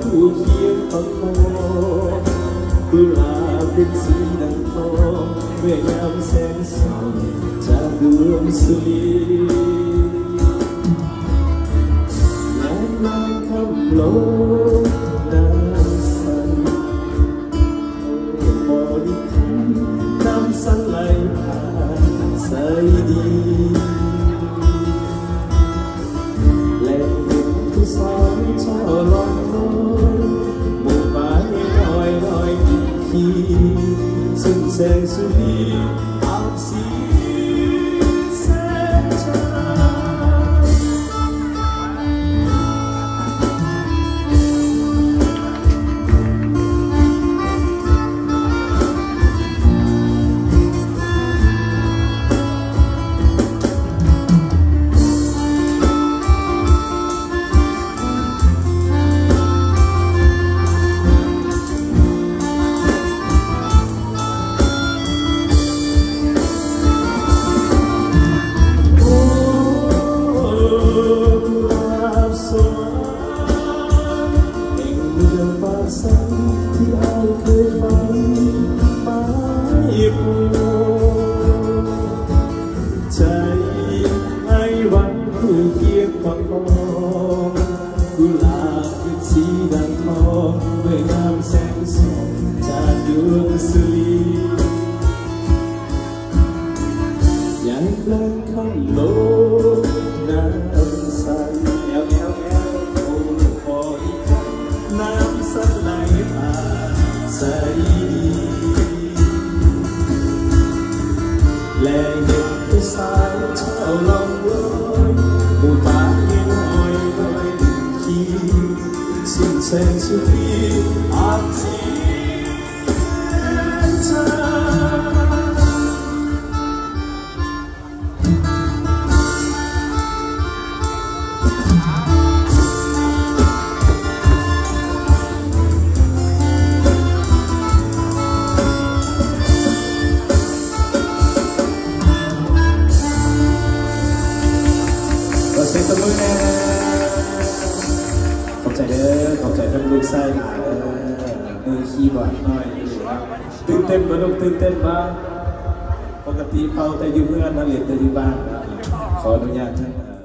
คู่เคียงฟังโมกุหลาบเป็นสีดังทองเมื่อยามแสงส่องจากดวงสุรีและน้ำคำลงน้ำสั่นบริคันน้ำสั่นไหลผ่านใสดีและเห็นผู้สาวเจ้าลอยน้อยหมู่ป่าลอยลอยขี่ซึ่งแสงสุรีอาบสีแสงจันทร์ที่อายเคยไปไม้ปูใจไอ้วันคู่เคียงฟังมองกุหลาบเป็นสีดังทองเมื่องามแสงส่องจากดวงสุรีอยากเล่นคำลงน้ำสั่นแอวโอ้พอดีน้ำสั่นไหลผ่านใสและเห็นผู้สาวเจ้าลองลอยหมู่ป่าเห็นอ้อยลอยขี่สิ้นแสงสุรีอาบสีจันทร์เซ็ตมือแน่ขอบใจเด้อขอบใจทั้งลูกไส้หลายมือคีย์บอร์ดหน่อยตื่นเต้นมาลูกตื่นเต้นบ้างปกติเผาแต่อยู่เพื่อนนั่งเรียนแต่อยู่บ้านขออนุญาตท่าน